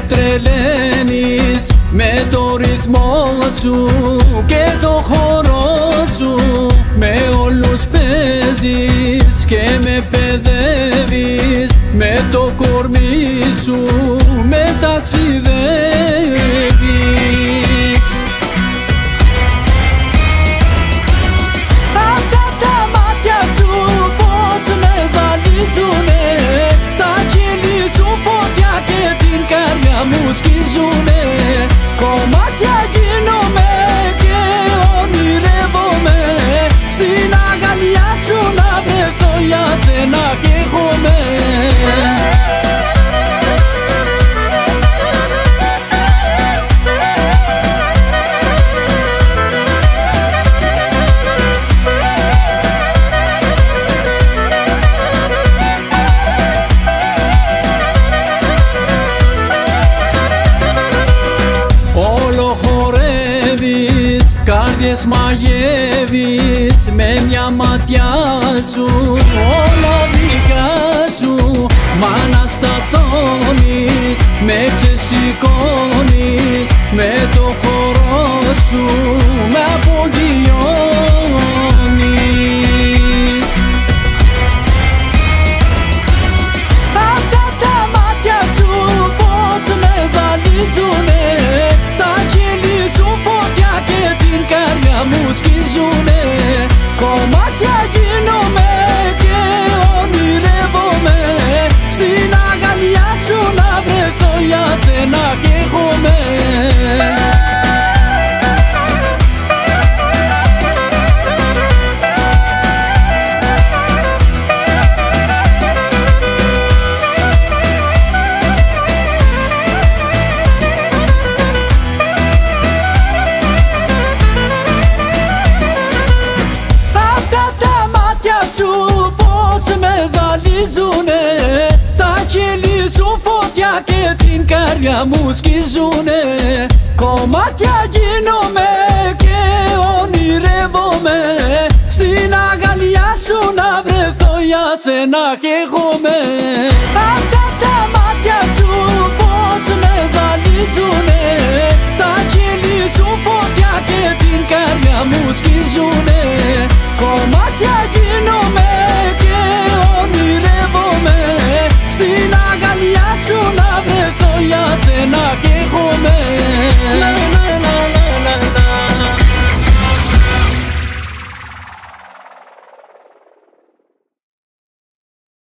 τρελαίνεις με το ρυθμό σου και το χορό σου. Με όλους παίζεις και με παιδεύεις, με το κορμί σου με ταξιδεύεις. Αυτά τα μάτια σου πως με ζαλίζουνε, τα χείλη σου φωτιά και την καρδιά μου σκίζουνε. Κομμάτια γίνομαι και ονειρεύομαι, στην αγκαλιά σου να βρεθώ, για σένα καίγομαι. Καρδιές μαγεύεις με μια ματιά σου, όλα δικά σου. Μ' αναστατώνεις, με ξεσηκώνεις, με το χορό σου με απογειώνεις. Αυτά τα μάτια σου πως με ζαλίζουνε, τα χείλη σου φωτιά και την καρδιά μου σκίζουνε. Κομμάτια γίνομαι και ονειρεύομαι, στην αγκαλιά σου να βρεθώ, για σένα καίγομαι. Τα χείλη σου φωτιά και την καρδιά μου σκίζουνε. Κομμάτια γίνομαι και ονειρεύομαι, στην αγκαλιά σου να βρεθώ, για σένα καίγομαι. Αυτά τα μάτια σου πως με ζαλίζουνε,